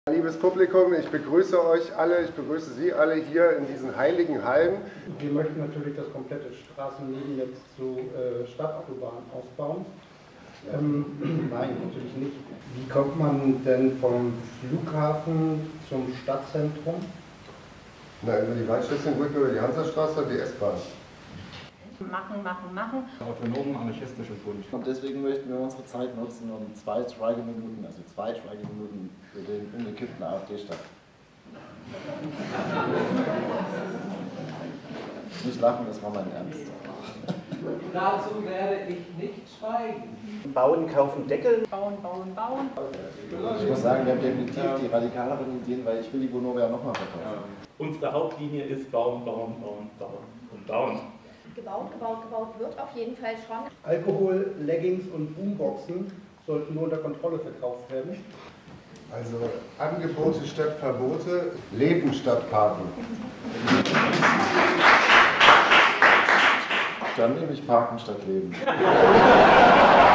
Liebes Publikum, ich begrüße euch alle, ich begrüße Sie alle hier in diesen heiligen Hallen. Wir möchten natürlich das komplette Straßennetz zu Stadtautobahn ausbauen. Nein, natürlich nicht. Wie kommt man denn vom Flughafen zum Stadtzentrum? Na, über die Waldschlösschen-Brücke, über die Hansastraße und die S-Bahn. Machen. Autonomen anarchistische Bund. Und deswegen möchten wir unsere Zeit nutzen, um zwei Schweigeminuten für den umgekippten AfD-Stadt. Nicht lachen, das war mein Ernst. Dazu werde ich nicht schweigen. Bauen, kaufen, deckeln. Bauen. Ich muss sagen, wir haben definitiv die radikaleren Ideen, weil ich will die Vonovia nochmal verkaufen. Unsere Hauptlinie ist bauen. Gebaut wird auf jeden Fall schon. Alkohol, Leggings und Boomboxen sollten nur unter Kontrolle verkauft werden. Also Angebote statt Verbote, Leben statt Parken. Dann nehme ich Parken statt Leben.